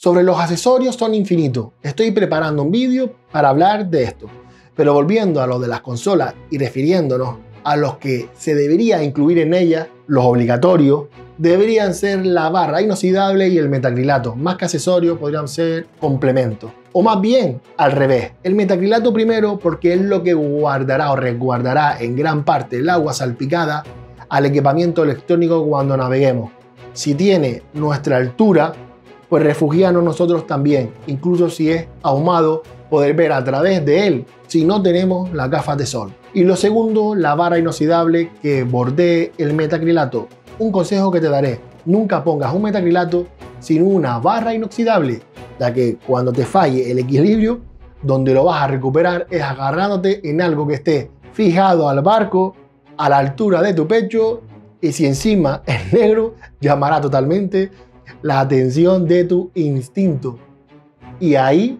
Sobre los accesorios son infinitos. Estoy preparando un vídeo para hablar de esto. Pero volviendo a lo de las consolas y refiriéndonos a los que se debería incluir en ellas, los obligatorios, deberían ser la barra inoxidable y el metacrilato. Más que accesorios podrían ser complementos. O más bien, al revés. El metacrilato primero porque es lo que guardará o resguardará en gran parte el agua salpicada al equipamiento electrónico cuando naveguemos. Si tiene nuestra altura, pues refugiarnos nosotros también, incluso si es ahumado, poder ver a través de él si no tenemos las gafas de sol. Y lo segundo, la barra inoxidable que bordee el metacrilato. Un consejo que te daré, nunca pongas un metacrilato sin una barra inoxidable, ya que cuando te falle el equilibrio, donde lo vas a recuperar es agarrándote en algo que esté fijado al barco, a la altura de tu pecho, y si encima es negro, llamará totalmente la atención de tu instinto. Y ahí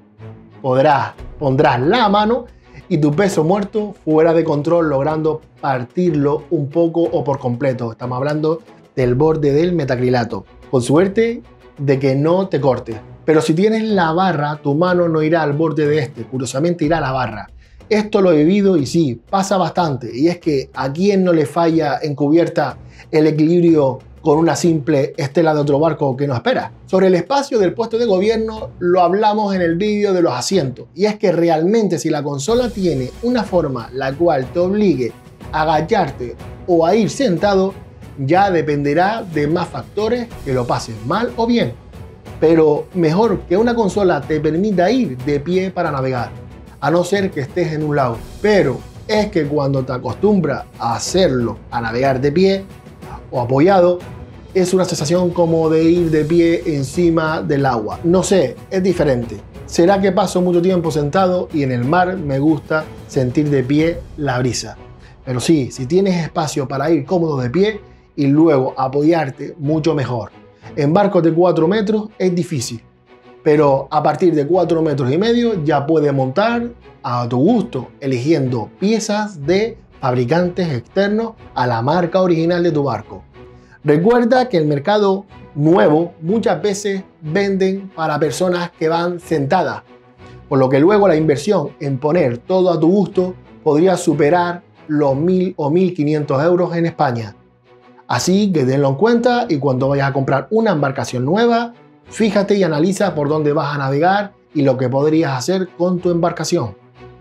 pondrás la mano y tu peso muerto fuera de control, logrando partirlo un poco o por completo. Estamos hablando del borde del metacrilato. Con suerte de que no te corte. Pero si tienes la barra, tu mano no irá al borde de este, curiosamente irá a la barra. Esto lo he vivido y sí, pasa bastante. Y es que a quién no le falla en cubierta el equilibrio con una simple estela de otro barco que nos espera. Sobre el espacio del puesto de gobierno lo hablamos en el vídeo de los asientos. Y es que realmente si la consola tiene una forma la cual te obligue a agacharte o a ir sentado, ya dependerá de más factores que lo pases mal o bien. Pero mejor que una consola te permita ir de pie para navegar, a no ser que estés en un lago. Pero es que cuando te acostumbras a hacerlo, a navegar de pie o apoyado, es una sensación como de ir de pie encima del agua. No sé, es diferente. Será que paso mucho tiempo sentado y en el mar me gusta sentir de pie la brisa. Pero sí, si tienes espacio para ir cómodo de pie y luego apoyarte, mucho mejor. En barcos de 4 metros es difícil, pero a partir de 4 metros y medio ya puedes montar a tu gusto, eligiendo piezas de fabricantes externos a la marca original de tu barco. Recuerda que el mercado nuevo muchas veces venden para personas que van sentadas, por lo que luego la inversión en poner todo a tu gusto podría superar los 1.000 o 1.500 euros en España. Así que tenlo en cuenta y cuando vayas a comprar una embarcación nueva, fíjate y analiza por dónde vas a navegar y lo que podrías hacer con tu embarcación.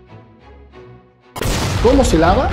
¿Cómo se lava?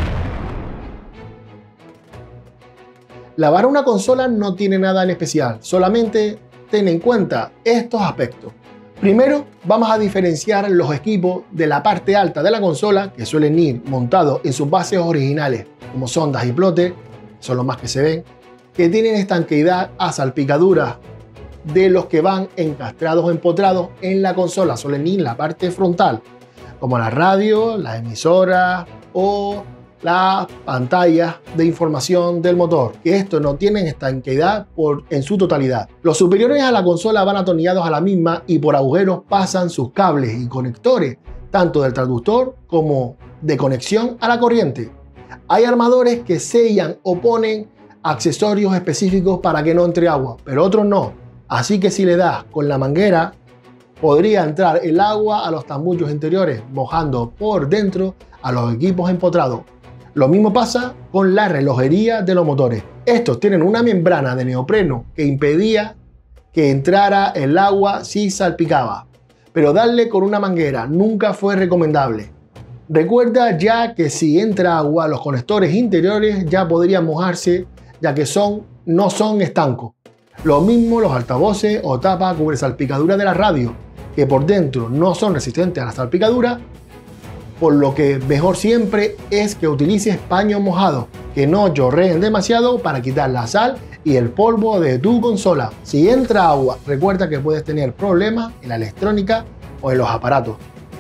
Lavar una consola no tiene nada en especial, solamente ten en cuenta estos aspectos. Primero, vamos a diferenciar los equipos de la parte alta de la consola, que suelen ir montados en sus bases originales, como sondas y plotes, son los más que se ven, que tienen estanqueidad a salpicaduras de los que van encastrados o empotrados en la consola, suelen ir en la parte frontal, como la radio, las emisoras o las pantallas de información del motor, que estos no tienen estanqueidad en su totalidad. Los superiores a la consola van atornillados a la misma y por agujeros pasan sus cables y conectores, tanto del traductor como de conexión a la corriente. Hay armadores que sellan o ponen accesorios específicos para que no entre agua, pero otros no. Así que si le das con la manguera, podría entrar el agua a los tambullos interiores, mojando por dentro a los equipos empotrados. Lo mismo pasa con la relojería de los motores. Estos tienen una membrana de neopreno que impedía que entrara el agua si salpicaba, pero darle con una manguera nunca fue recomendable. Recuerda ya que si entra agua, los conectores interiores ya podrían mojarse, ya que no son estancos. Lo mismo los altavoces o tapa cubre salpicadura de la radio, que por dentro no son resistentes a la salpicadura, por lo que mejor siempre es que utilices paños mojados, que no chorreen demasiado para quitar la sal y el polvo de tu consola. Si entra agua, recuerda que puedes tener problemas en la electrónica o en los aparatos.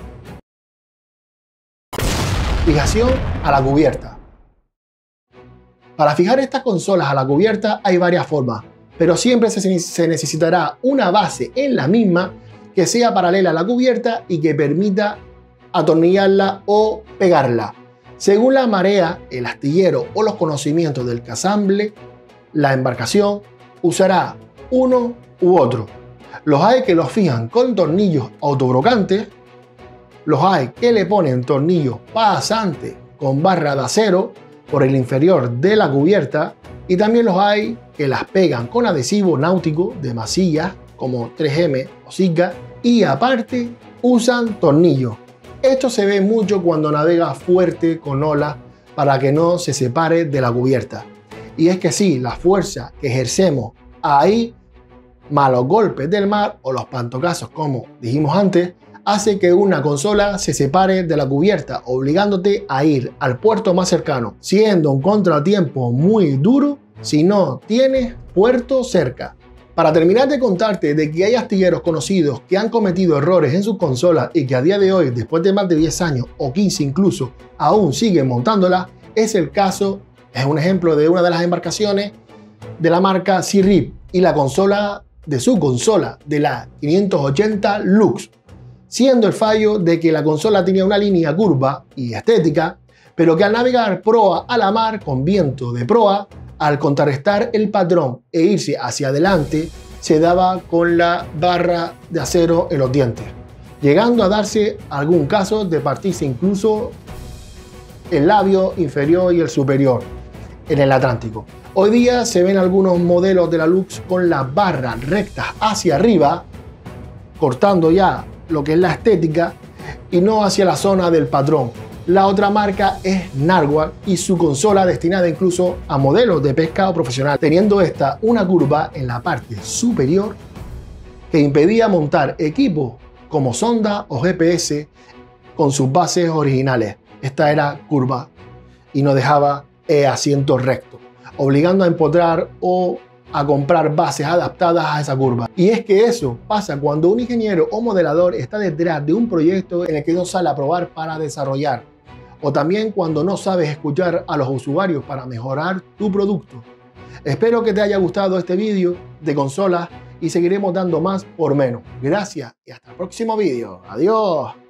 Fijación a la cubierta. Para fijar estas consolas a la cubierta hay varias formas, pero siempre se necesitará una base en la misma que sea paralela a la cubierta y que permita atornillarla o pegarla. Según la marea, el astillero o los conocimientos del casamble, la embarcación usará uno u otro. Los hay que los fijan con tornillos autobrocantes, los hay que le ponen tornillos pasantes con barra de acero por el inferior de la cubierta, y también los hay que las pegan con adhesivo náutico de masilla como 3M o Sitka, y aparte usan tornillos. Esto se ve mucho cuando navega fuerte con olas para que no se separe de la cubierta. Y es que sí, la fuerza que ejercemos ahí, malos golpes del mar o los pantocazos, como dijimos antes, hace que una consola se separe de la cubierta, obligándote a ir al puerto más cercano, siendo un contratiempo muy duro si no tienes puerto cerca. Para terminar de contarte de que hay astilleros conocidos que han cometido errores en sus consolas y que a día de hoy, después de más de 10 años o 15 incluso, aún siguen montándolas, es el caso, es un ejemplo de una de las embarcaciones de la marca Sea Rip y la consola de su consola de la 580 Lux, siendo el fallo de que la consola tenía una línea curva y estética, pero que al navegar proa a la mar con viento de proa, al contrarrestar el patrón e irse hacia adelante, se daba con la barra de acero en los dientes, llegando a darse algún caso de partirse incluso el labio inferior y el superior en el Atlántico. Hoy día se ven algunos modelos de la Lux con las barras rectas hacia arriba, cortando ya lo que es la estética y no hacia la zona del patrón. La otra marca es Narwhal y su consola destinada incluso a modelos de pescado profesional, teniendo esta una curva en la parte superior que impedía montar equipos como sonda o GPS con sus bases originales. Esta era curva y no dejaba asientos rectos, obligando a empotrar o a comprar bases adaptadas a esa curva. Y es que eso pasa cuando un ingeniero o modelador está detrás de un proyecto en el que no sale a probar para desarrollar, o también cuando no sabes escuchar a los usuarios para mejorar tu producto. Espero que te haya gustado este vídeo de consolas y seguiremos dando más por menos. Gracias y hasta el próximo vídeo. Adiós.